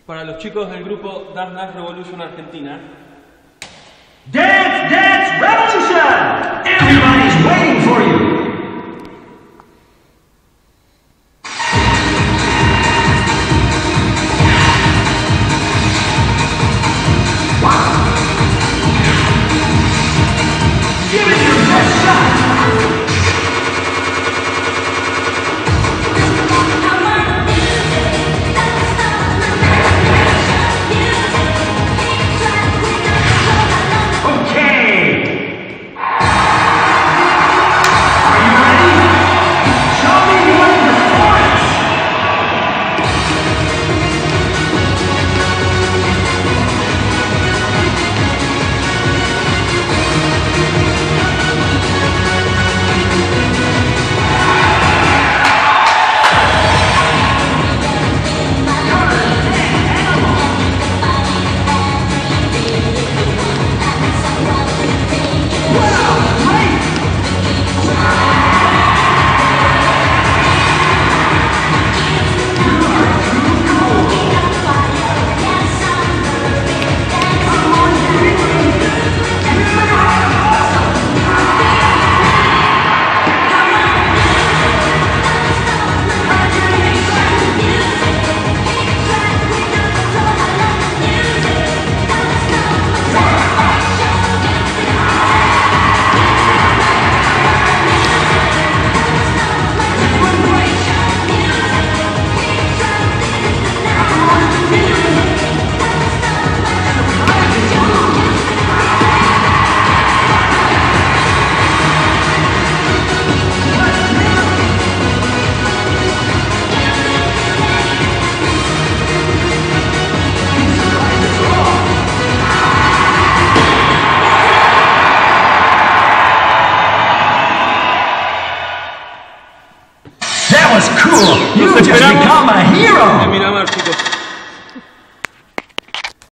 Para los chicos del grupo Dance Dance Revolution Argentina. Dance Dance Revolution! Everybody's waiting for you! Give it your best shot! That was cool! You just become a hero! En Miramar, chicos.